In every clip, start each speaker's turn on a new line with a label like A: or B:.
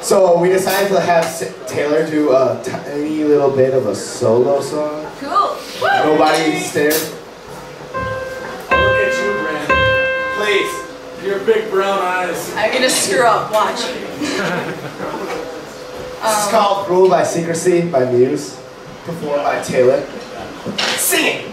A: So we decided to have Taylor do a tiny little bit of a solo song.
B: Cool.
A: Nobody's there.
C: Oh, look at you, Brand. Please, your big brown eyes.
B: I'm gonna screw up. Watch.
A: This is called Ruled by Secrecy by Muse, performed by Taylor. Sing it!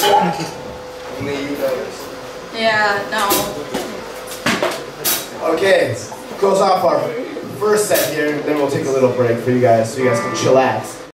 A: Only you notice.
B: Yeah, no.
A: Okay, close off our first set here, then we'll take a little break for you guys so you guys can chillax.